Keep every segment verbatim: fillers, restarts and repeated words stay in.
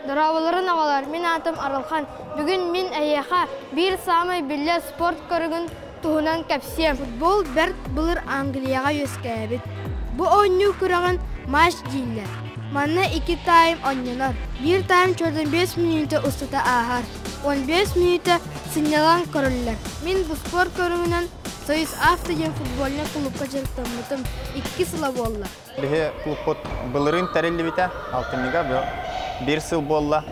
Дұрауыларын ағалар, мен атым Аралхан. Бүгін мен әйеға бір самай білі спорт көрігін тұғынан кәпсем. Футбол бәрт бұлыр Англияға өскәбет. Бұ ойну күрағын матч дейілер. Манна iki тайм ойнылар. Bir тайм чордан бес минуты ұстата ағар. он бес минуты сынялан көрілер. Мен бұл спорт көрігінен Союз Автоген футболына клубқа жарықтамытым. Икки сыла болла. Бігі клуб бұлырын тәрелі біті, алтымыға бір сыл болла.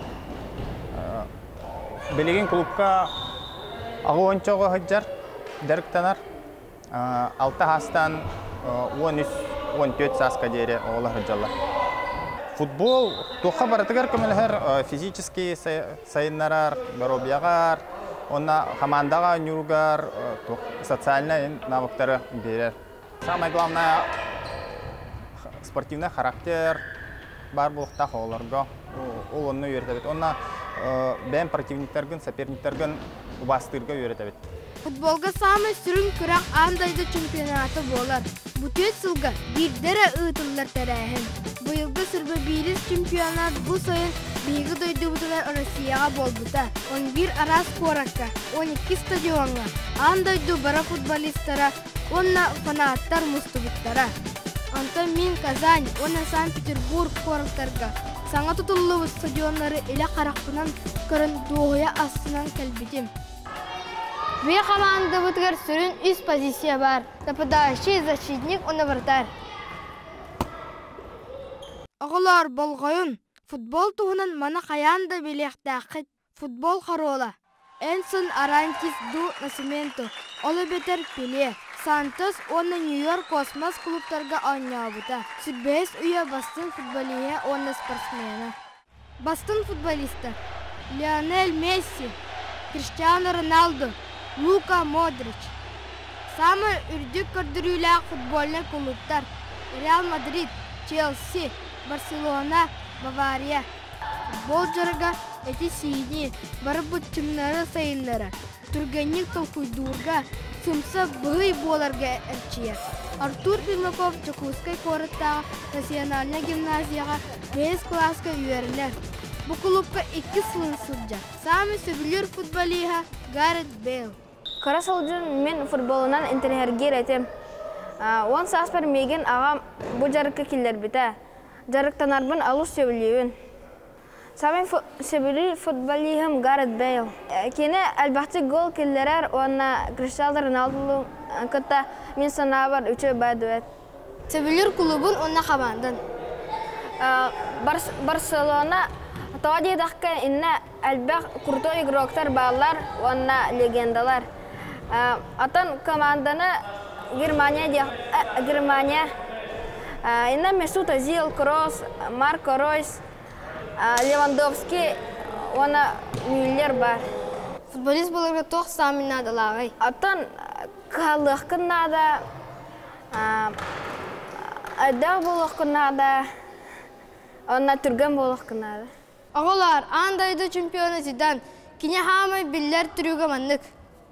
Білеген клубқа ағы ончоғы ғыджар, дәріктанар. Алты хастан он үч он төрт сасқа дейірі оғылы ғыджалар. Футбол туха баратыгар көмелер физический сайыннарар, баробияғар, онна командаға нюргар, социальный навыктары берер. Самое главное спортивный характер бар болуқтақ оларға. Ол онны үйретебет. Онна бән противниктерген, соперниктерген убастырға үйретебет. Футболға самый сүрін күрақ андайды чемпионаты болар. Бұтет сылға бірдері ұйтылар тәрәхін. Бұйылғы сүрбі біріз чемпионат бұл сайын бейгі дойды бұтылар Россияға бол бұта. он bir арас қораққа, он iki стадионға. Андайды бара футболистара, онна фанаттар мұстыбыттара. Анта мен Казань, онна Санкт-Петербург қорықтарға. Саңа тұтылы стадионлары елі қарақпынан көрін доғыя астынан кәлбетім. Bir команда бұтығар сүрін үз позиция бар. Нападающий защитник оны вратарь. Ағылар болғайын, футбол туғынан мана қаянда белектақыт. Футбол қарола. Энсон Арантис ду Насименто, олы бетер Пеле. Сантос оны Нью-Йорк космос клубтарға ойна бұта. Сүрбес үйе Бастын футболия оны спортсмена. Бастын футболистер. Лионель Месси, Криштиану Роналду, Лука Модрич. Самый үрдік көрдірілі футбольный клубтар. Реал Мадрид, Челси, Барселона, Бавария. Футбол жарыға әті сейіне бары бұт түмнары сайынлары. Түргенник толкуйдурға, сымса бұғый боларға әрчия. Артур Пимаков Чакускай қорыттағы национальный гимназияға бес класска үйерілер. Бұл клубқа екі сылын сылжа. Самый сөбілер футболиға Гаррет Бейл. Қара салжын мен футболынан интернергер әтем. Он саспар меген ағам бұл жарыққа келдер біті. Жарықтанарбын алу сөбілеуін. Самый сөбілер футболиғым Гаррет Бейл. Кені әлбәқті гол келдерер, онна Криштиану Роналду күтті мен санабар үші бәдуәт. Сөбілер клубын онна қабандын. Барселона Тоди даққа инна әлбәқ крутой игроктар балар, онна легендалар. Атын команданы Германия, Германия. Инна Месут Азил, Кросс, Марко Ройс, Левандовский, онна Мюллер бар. Футболист боларға тоқ самын надалағай. Атын қалыққын нада, әдәқ болыққын нада, онна түрген болыққын нада. Ағылар, андайды чемпионы Зидан, кене хамай білдер түрігі мандық.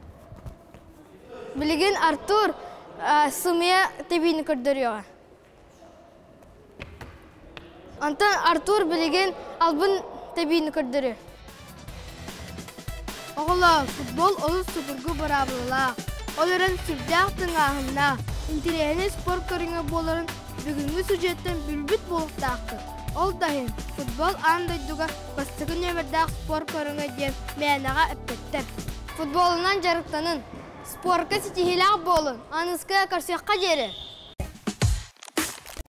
Білген Артур сымия тебейіні көрдіріға. Антан Артур білген албын тебейіні көрдірі. Ағылар, футбол олы сүпіргі барабылылақ. Оларын сүрдіқтің ағынна. Интерені спорт көріңі боларын бүгінгі сюжеттен бүлбіт болықтақты. Ол дайын, футбол андайдуға бастығын өмірдақ спорт көріңі деп мәнаға әппеттір. Футболынан жарықтанын, спортқа сетихилақ болын, анысқа қарсияққа жері.